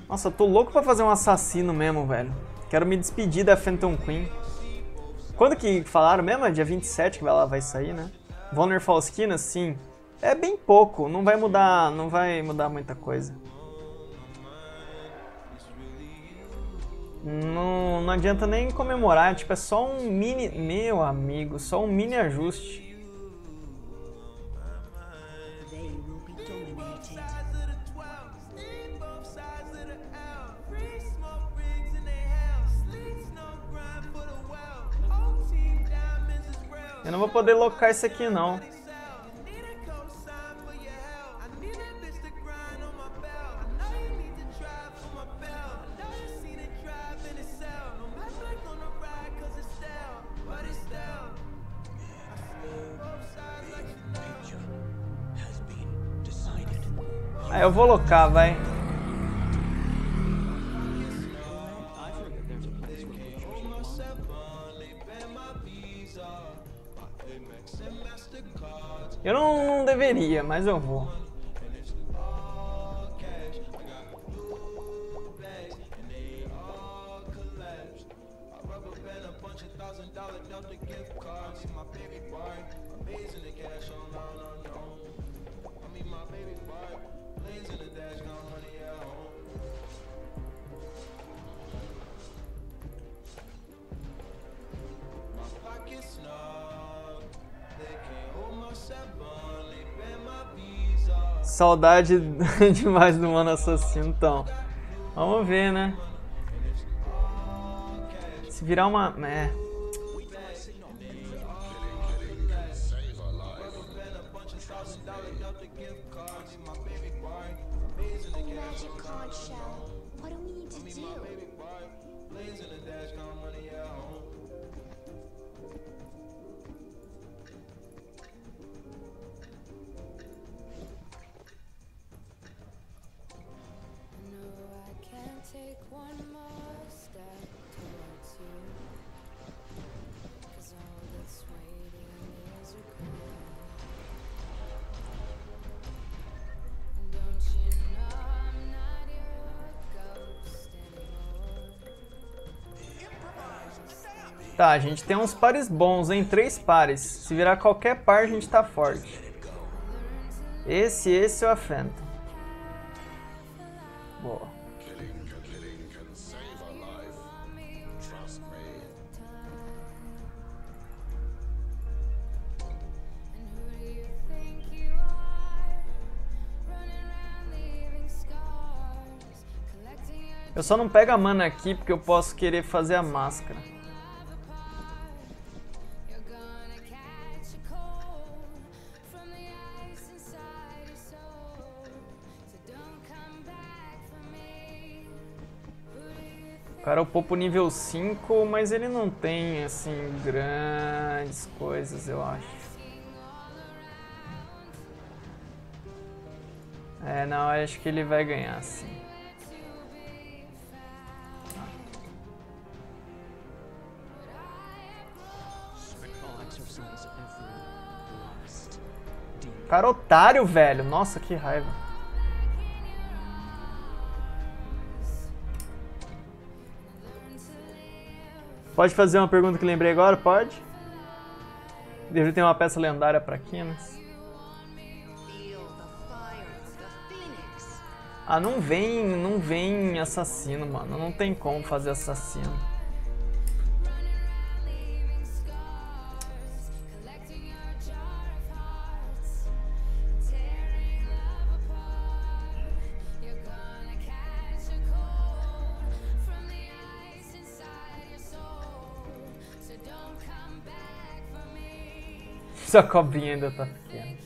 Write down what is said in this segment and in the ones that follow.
Nossa, eu tô louco pra fazer um assassino mesmo, velho. Quero me despedir da Phantom Queen. Quando que falaram mesmo? É dia 27 que ela vai sair, né? Vonner Faustina, sim. É bem pouco, não vai mudar muita coisa. Não adianta nem comemorar, tipo, é só um mini... Meu amigo, só um mini ajuste. Eu não vou poder locar isso aqui, não. Ah, eu vou locar, vai. Eu não deveria, mas eu vou. Saudade demais do Mano Assassino, então. Vamos ver, né? Se virar uma... É. Tá, a gente tem uns pares bons, hein? 3 pares. Se virar qualquer par, a gente tá forte. Esse ou a Phantom. Boa. Eu só não pego a mana aqui porque eu posso querer fazer a máscara. O cara upou pro nível 5, mas ele não tem, assim, grandes coisas, eu acho. É, não, eu acho que ele vai ganhar, sim. Cara otário, velho. Nossa, que raiva. Pode fazer uma pergunta que lembrei agora? Pode? Deve ter uma peça lendária pra Kinas. Ah, não vem assassino, mano. Não tem como fazer assassino. Sua cobrinha ainda tá pequena.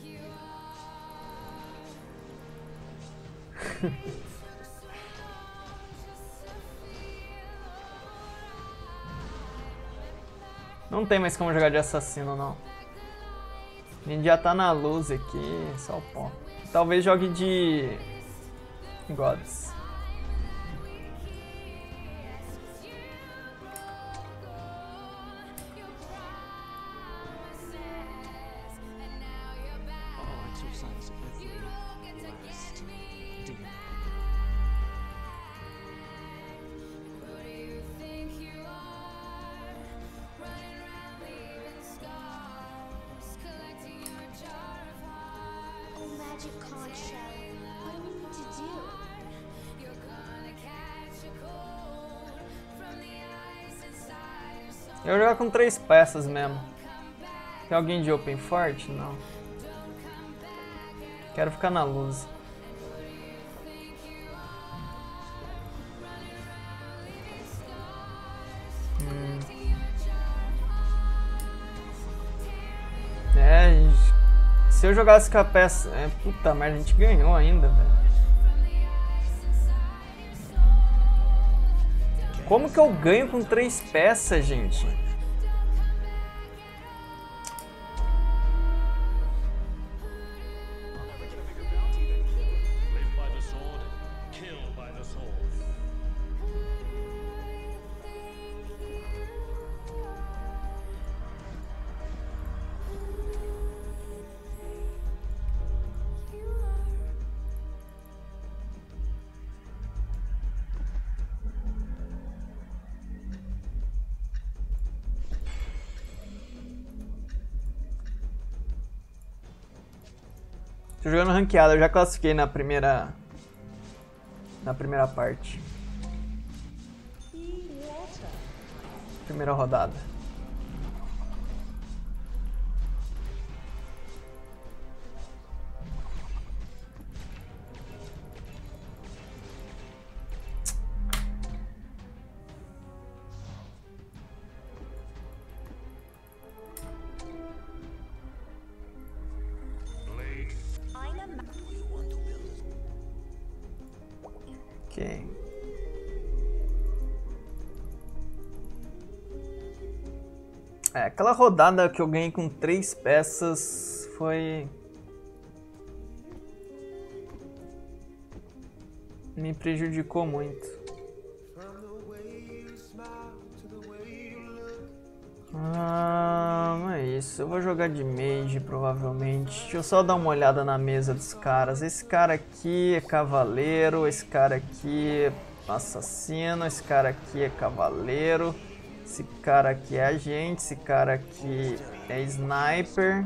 Não tem mais como jogar de assassino, não. A gente já tá na luz aqui, só o pó. Talvez jogue de... Gods. Eu vou jogar com 3 peças mesmo. Tem alguém de open forte? Não. Quero ficar na luz. Se eu jogasse com a peça... puta merda, a gente ganhou ainda, velho. Como que eu ganho com 3 peças, gente? Tô jogando ranqueada, eu já classifiquei na primeira parte. Primeira rodada. Ok. Aquela rodada que eu ganhei com 3 peças foi... me prejudicou muito. É isso. Eu vou jogar de mage, provavelmente. Deixa eu só dar uma olhada na mesa dos caras. Esse cara aqui é cavaleiro. Esse cara aqui é assassino. Esse cara aqui é cavaleiro. Esse cara aqui é agente. Esse cara aqui é sniper.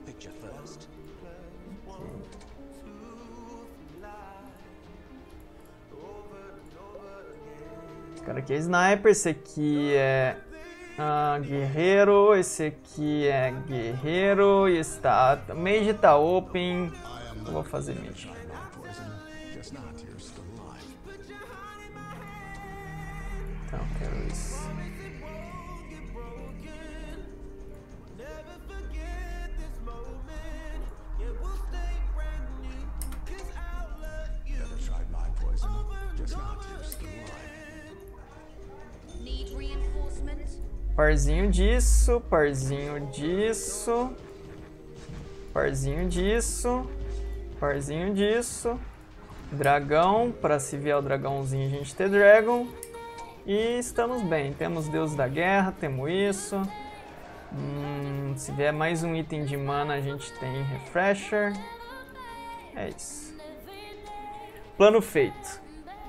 Esse cara aqui é sniper. Esse aqui é... guerreiro, esse aqui é guerreiro e está... Mage tá open. Eu vou fazer mage. Então, quero isso. Parzinho disso, parzinho disso, parzinho disso, parzinho disso, dragão, para se vier o dragãozinho a gente ter dragon, e estamos bem, temos deus da guerra, temos isso, se vier mais um item de mana a gente tem refresher, é isso, plano feito.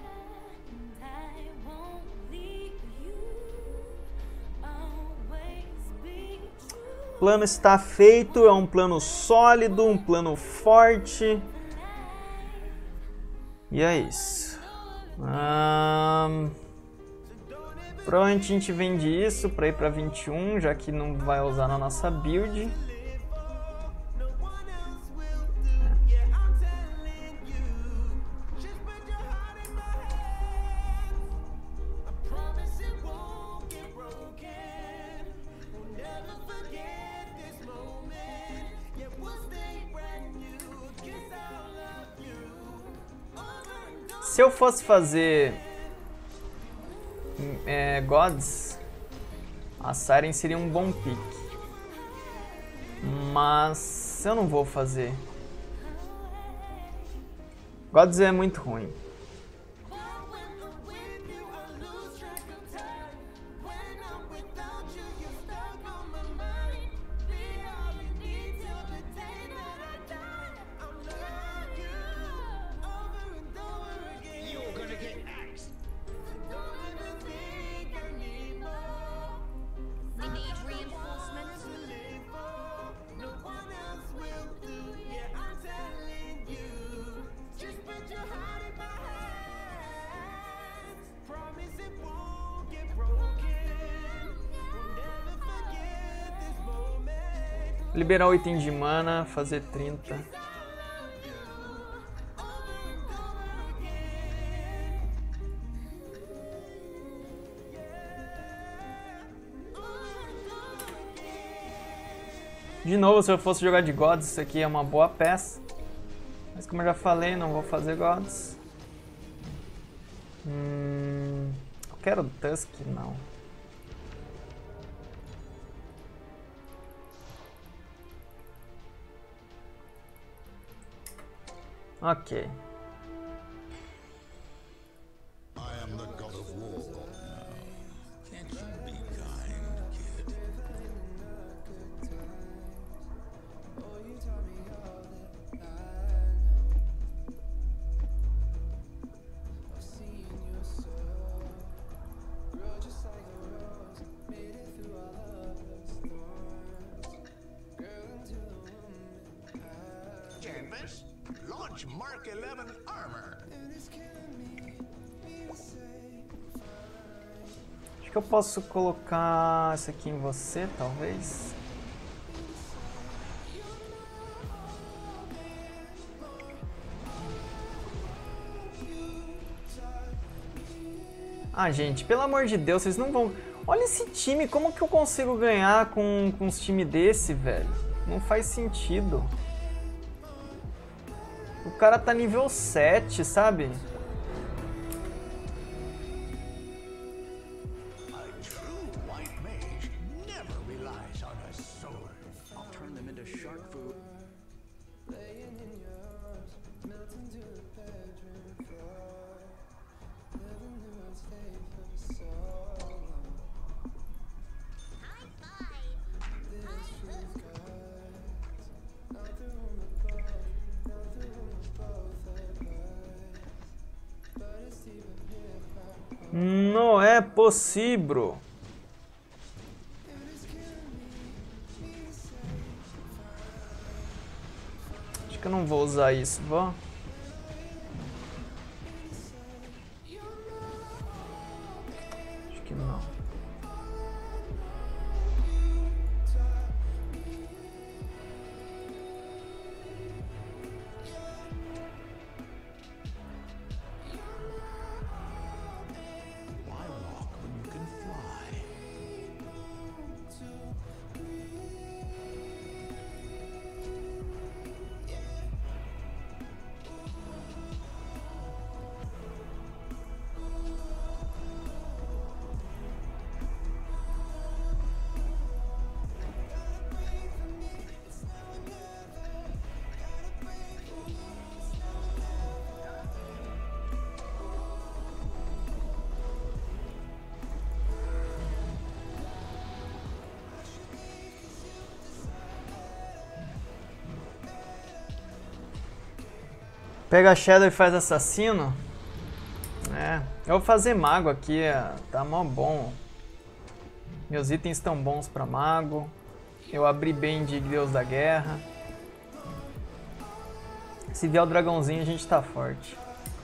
O plano está feito, é um plano sólido, um plano forte. E é isso. Provavelmente a gente vende isso para ir para 21, já que não vai usar na nossa build. Se eu fosse fazer Gods, a Siren seria um bom pick. Mas eu não vou fazer. Gods é muito ruim. Liberar o item de mana, fazer 30. De novo, se eu fosse jogar de Gods, isso aqui é uma boa peça. Mas como eu já falei, não vou fazer Gods. Eu quero Tusk, não. Ok. Launch Mark 11 armor. Acho que eu posso colocar isso aqui em você, talvez. Ah, gente, pelo amor de Deus, vocês não vão... Olha esse time, como que eu consigo ganhar com uns times desse, velho? Não faz sentido. O cara tá nível 7, sabe? Não é possível. Acho que eu não vou usar isso, vou? Acho que não. Pega Shadow e faz assassino? É, eu vou fazer mago aqui, tá mó bom. Meus itens estão bons pra mago. Eu abri bem de Deus da Guerra. Se vier o dragãozinho a gente tá forte.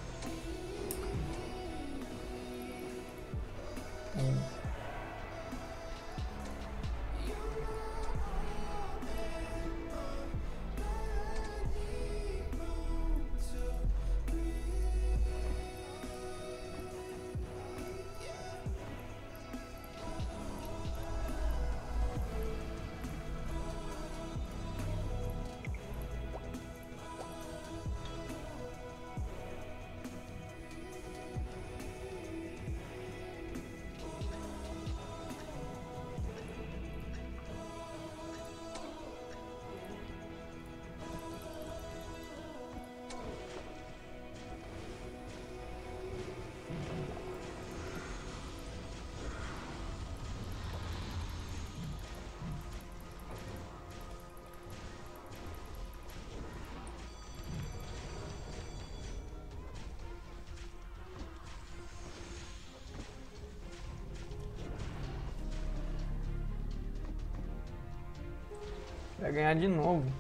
Vai ganhar de novo.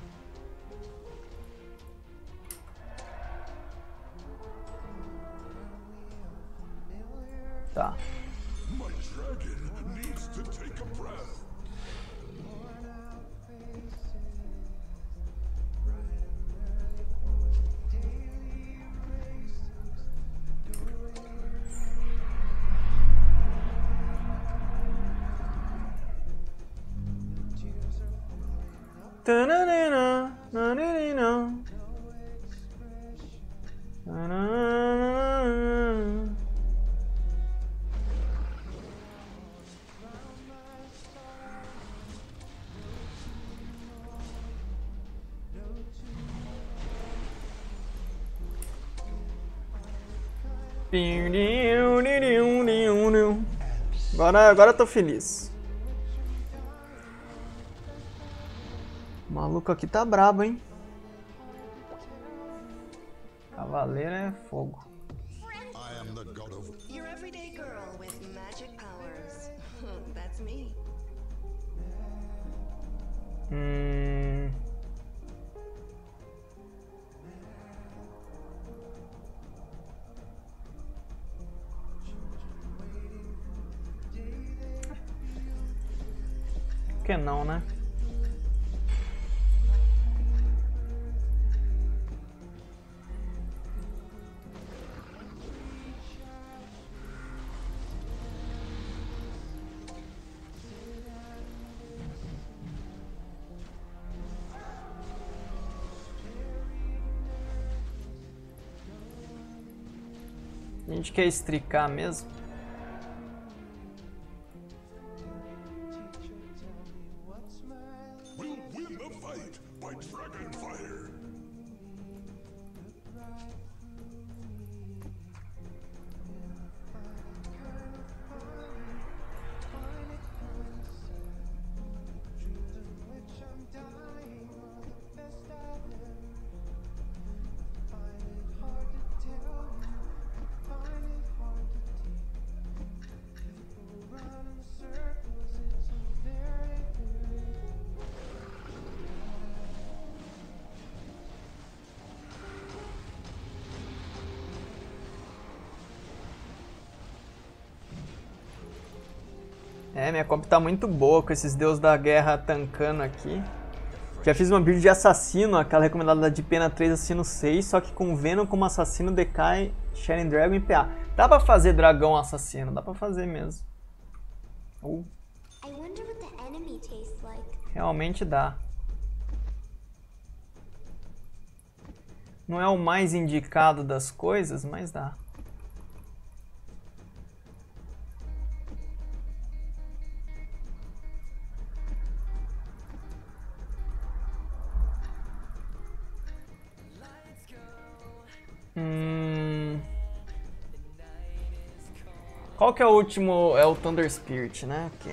Tá. Tananana, nananina. Tananana. Agora eu tô feliz. O maluco aqui tá brabo, hein? Cavaleiro é fogo. I am the god of Your everyday girl with magic powers. That's me. Por que não, né? A gente quer estricar mesmo. will win the fight by Dragonfire. É, minha comp tá muito boa com esses deuses da guerra tancando aqui. Já fiz uma build de assassino, aquela recomendada de pena 3, assassino 6, só que com Venom como assassino, decai, Sharing Dragon e PA. Dá pra fazer dragão assassino, dá pra fazer mesmo. I wonder what the enemy tastes like. Realmente dá. Não é o mais indicado das coisas, mas dá. Qual que é o último? É o Thunder Spirit, né? Ok.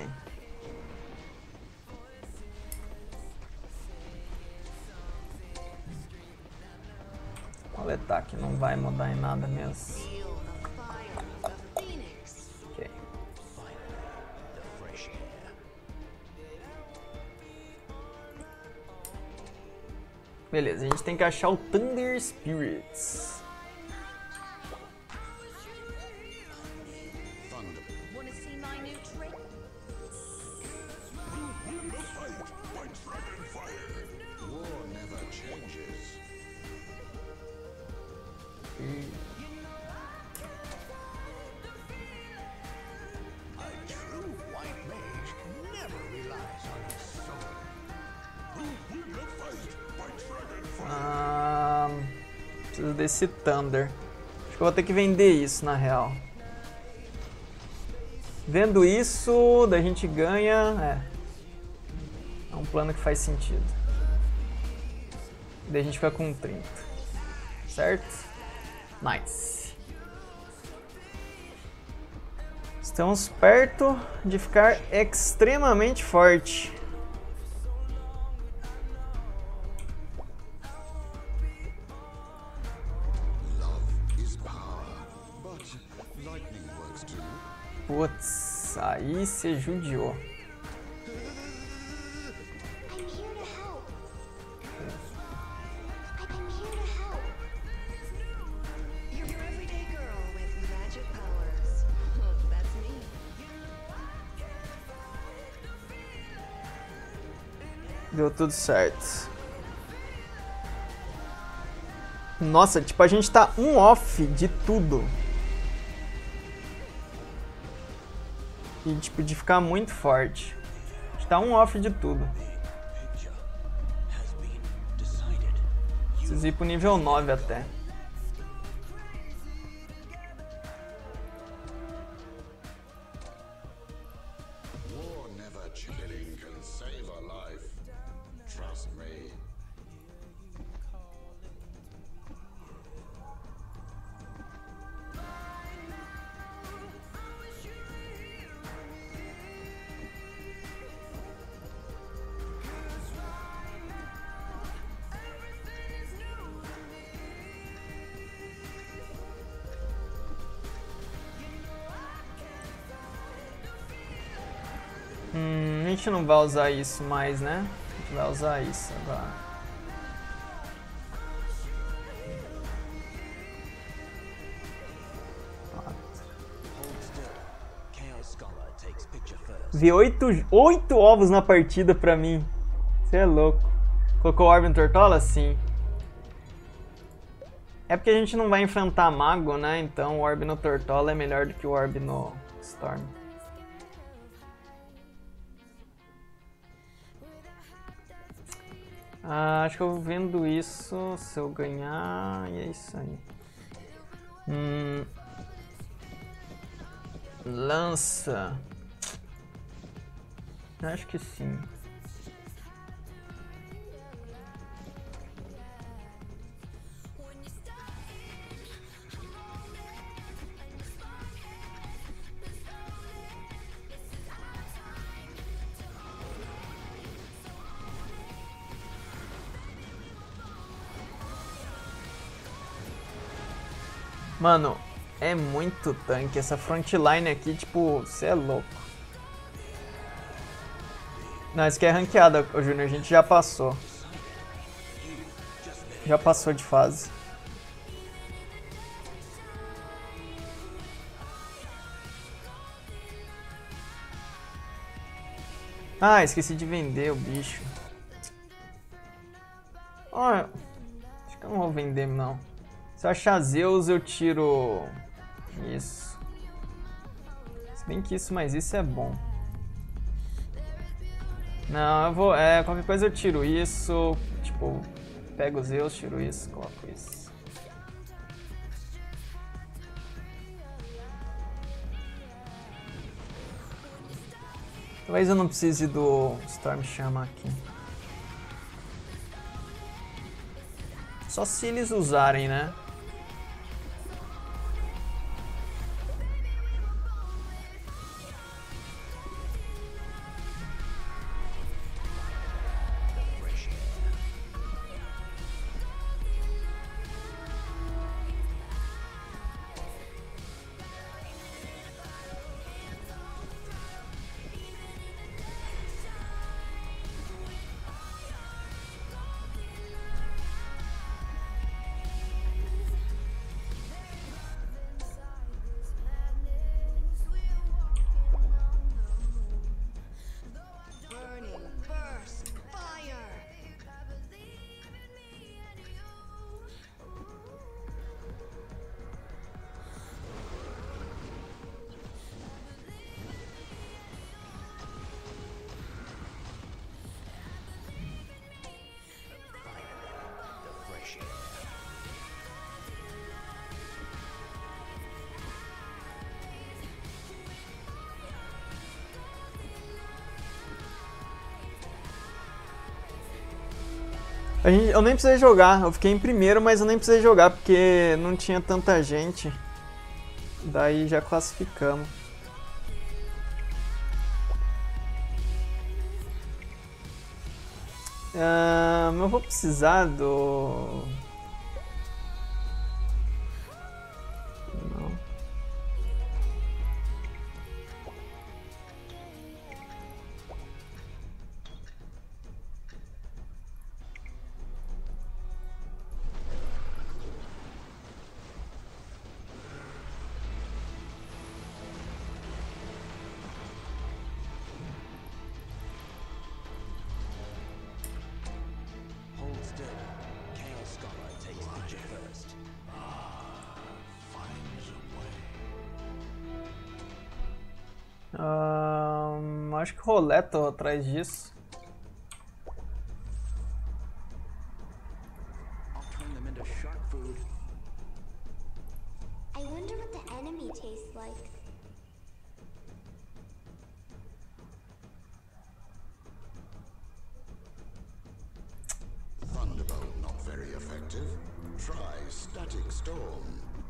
Coletar que não vai mudar em nada mesmo. Feel the fire of a phoenix. Ok. Beleza, a gente tem que achar o Thunder Spirits. Wanna see my new trick? Will win the fight by Dragonfire. War never changes. A true white mage never relies on his soul. Will win the fight by Dragonfire. Preciso desse Thunder. Acho que eu vou ter que vender isso na real. Vendo isso, daí a gente ganha. É um plano que faz sentido. Daí a gente fica com 30. Certo? Nice. Estamos perto de ficar extremamente forte. Love is power, but lightning works too. Putz, aí você judiou. I'm here to help. I'm here to help. You're your everyday girl with magic powers. That's me. Deu tudo certo. Nossa, tipo, a gente tá um off de tudo. E, tipo, de ficar muito forte. A gente tá um off de tudo. Preciso ir pro nível 9 até. War never killing can save a life. Trust me. A gente não vai usar isso mais, né? A gente vai usar isso agora. Vi 8 ovos na partida pra mim. Você é louco. Colocou o Orb no Tortola? Sim. É porque a gente não vai enfrentar mago, né? Então o Orb no Tortola é melhor do que o Orb no Storm. Acho que eu vendo isso se eu ganhar, e é isso aí. Lança. Acho que sim. Mano, é muito tanque. Essa frontline aqui, tipo, cê é louco. Não, isso aqui é ranqueada, Júnior. A gente já passou. Já passou de fase. Ah, esqueci de vender o bicho. Olha, acho que eu não vou vender, não. Se eu achar Zeus, eu tiro isso. Se bem que isso mais isso é bom. Não, eu vou... qualquer coisa eu tiro isso. Tipo, pego o Zeus, tiro isso, coloco isso. Talvez eu não precise do Storm Chama aqui. Só se eles usarem, né? Eu nem precisei jogar, eu fiquei em primeiro, mas eu nem precisei jogar porque não tinha tanta gente. Daí já classificamos. Eu vou precisar do... Não. Acho que Roleto atrás disso. stone.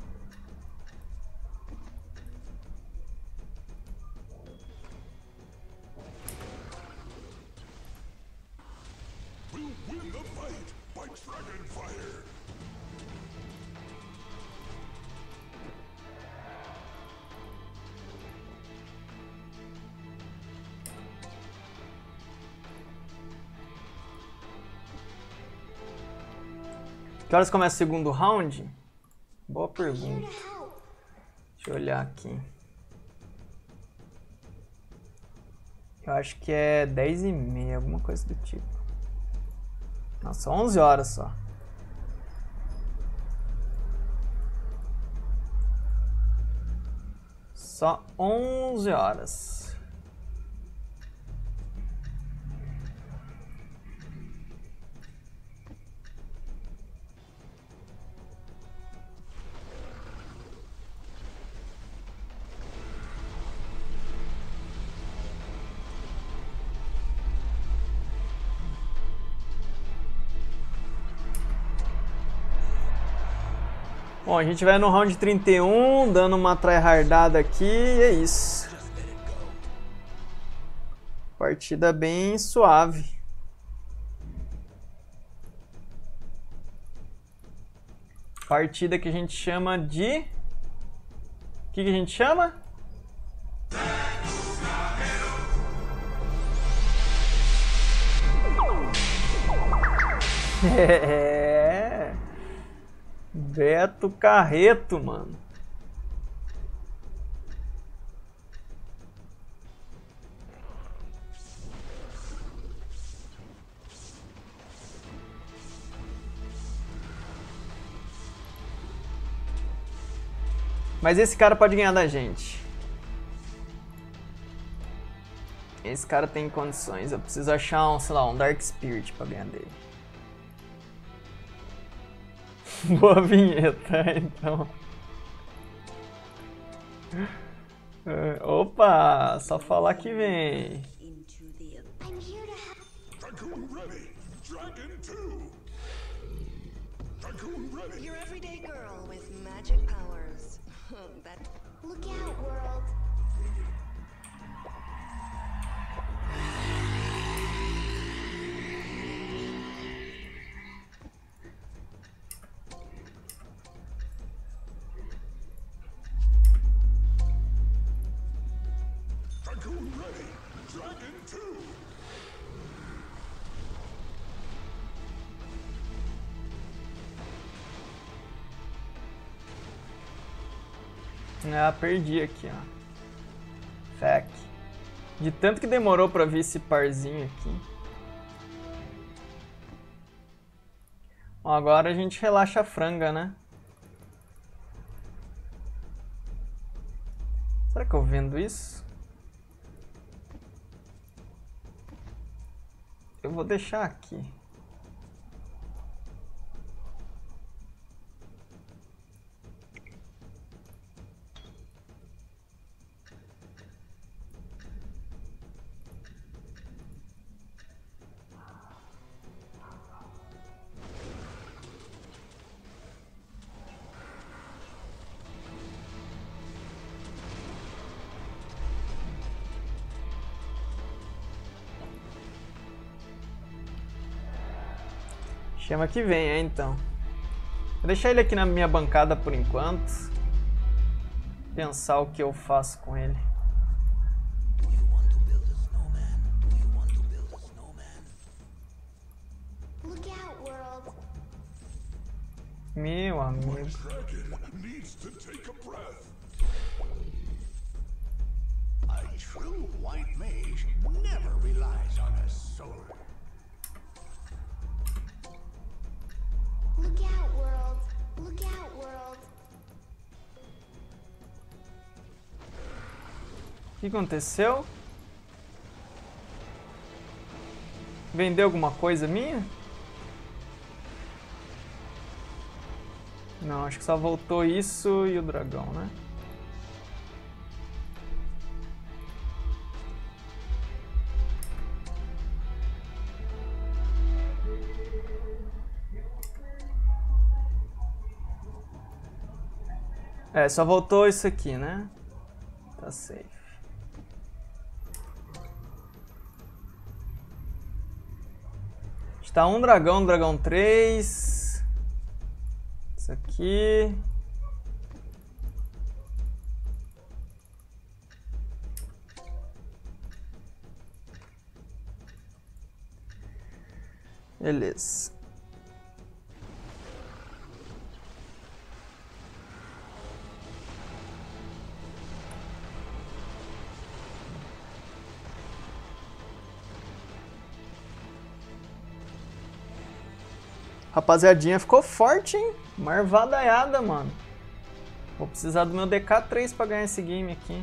We'll win the fight by dragon fire. Que horas começa o segundo round? Boa pergunta. Help. Deixa eu olhar aqui. Eu acho que é 10h30, alguma coisa do tipo. Nossa, 11 horas só. Só 11 horas. Bom, a gente vai no round 31, dando uma tryhardada aqui, e é isso. Partida bem suave. Partida que a gente chama de... O que a gente chama? É... Beto Carreto, mano. Mas esse cara pode ganhar da gente. Esse cara tem condições. Eu preciso achar um, sei lá, um Dark Spirit pra ganhar dele. Boa vinheta, então. Opa, só falar que vem. I'm here to help. Dragoon ready. Dragon 2. Dragoon ready. Your everyday girl with magic powers. That Look out, world. Dragoon ready. Dragon 2. Ah, perdi aqui, ó. Fac. De tanto que demorou pra vir esse parzinho aqui. Bom, agora a gente relaxa a franga, né? Será que eu vendo isso? Eu vou deixar aqui. Chama que vem, é, então. Vou deixar ele aqui na minha bancada por enquanto. Pensar o que eu faço com ele. Do you want to build a snowman? Do you want to build a snowman? Look out, world. Meu amigo. Dragon needs to take a breath. A true white mage never relies on a sword. Look out, world. Look out, world. O que aconteceu? Vendeu alguma coisa minha? Não, acho que só voltou isso e o dragão, né? É, só voltou isso aqui, né? Tá safe. Está um dragão 3. Isso aqui. Beleza. Rapaziadinha, ficou forte, hein? Marvadaiada, mano. Vou precisar do meu DK3 pra ganhar esse game aqui.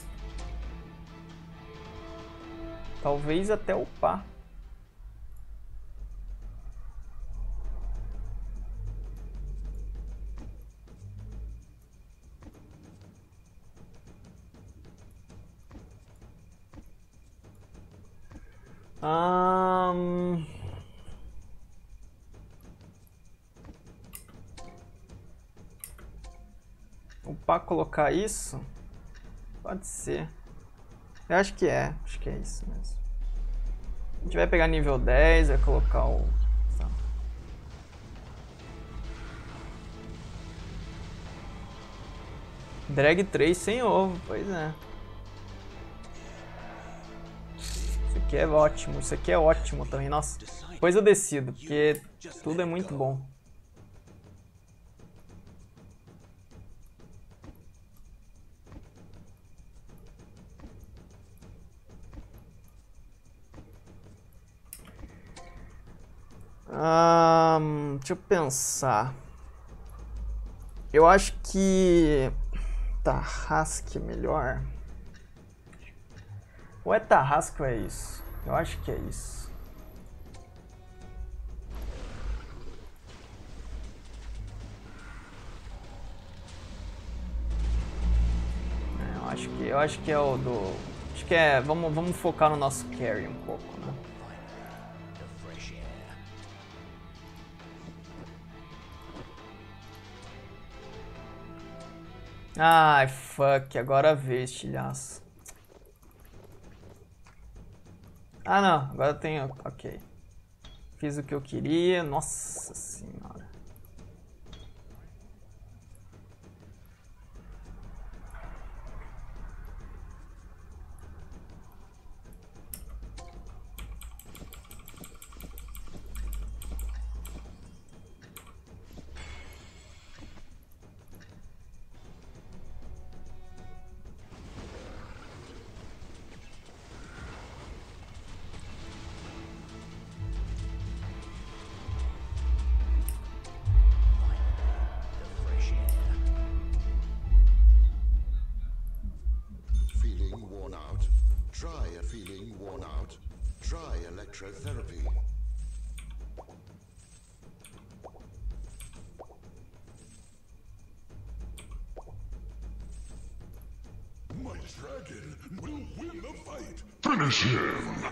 Talvez até upar. Upar, colocar isso? Pode ser. Eu acho que é isso mesmo. A gente vai pegar nível 10, vai colocar o... Tá. Drag 3 sem ovo, pois é. Isso aqui é ótimo, isso aqui é ótimo também, nossa. Depois eu decido, porque tudo é muito bom. Deixa eu pensar. Eu acho que Tarrasque é melhor. Ou é Tarrasque ou é isso? Eu acho que é isso. Eu acho que é o do... Acho que é... Vamos focar no nosso carry um pouco, né? Ai, fuck, agora veio estilhaço. Ah, não, agora eu tenho... Ok. Fiz o que eu queria, nossa senhora. Try electrotherapy. My dragon will win the fight. Finish him.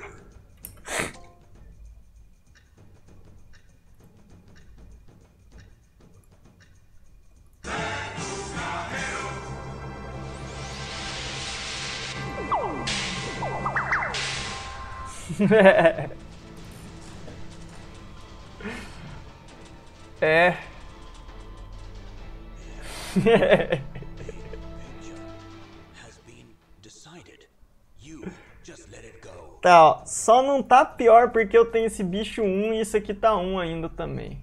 É. Tá, ó. Só não tá pior porque eu tenho esse bicho 1 e isso aqui tá 1 ainda também.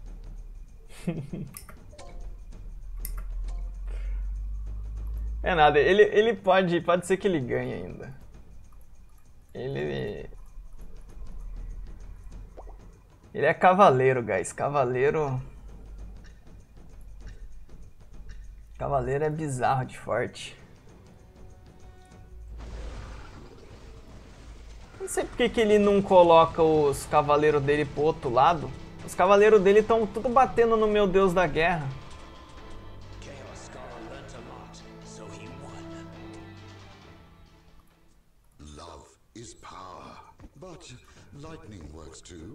É nada, ele pode ser que ele ganhe ainda. Ele é cavaleiro, guys. Cavaleiro é bizarro de forte. Não sei porque que ele não coloca os cavaleiros dele pro outro lado. Os cavaleiros dele estão tudo batendo no meu deus da guerra. Love is power, but lightning works too.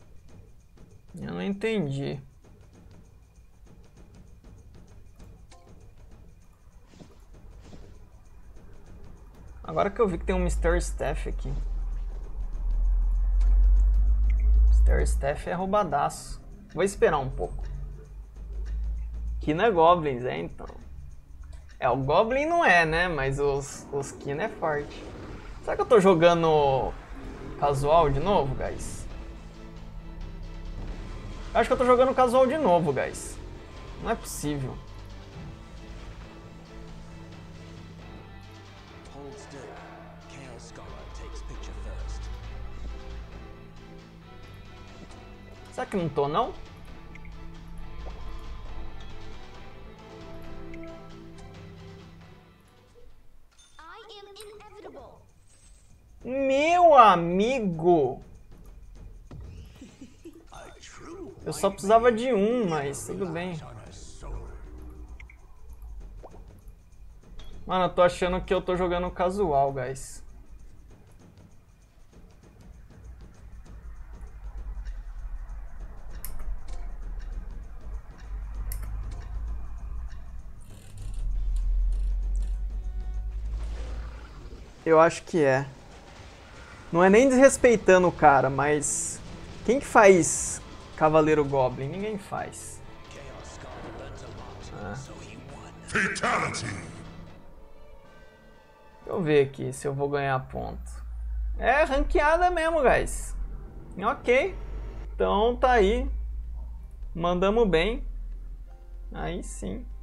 Eu não entendi. Agora que eu vi que tem um Mr. Staff aqui. Mr. Staff é roubadaço. Vou esperar um pouco. Kina Goblins, então. O Goblin não é, né? Mas os Kina é forte. Será que eu tô jogando casual de novo, guys? Acho que eu tô jogando casual de novo, guys. Não é possível. Será que não tô, não? Meu amigo! Eu só precisava de um, mas tudo bem. Mano, eu tô achando que eu tô jogando casual, guys. Eu acho que é. Não é nem desrespeitando o cara, mas... Quem que faz Cavaleiro Goblin? Ninguém faz. Fatality. Deixa eu ver aqui se eu vou ganhar ponto. É ranqueada mesmo, guys. Ok. Então tá aí. Mandamos bem. Aí sim.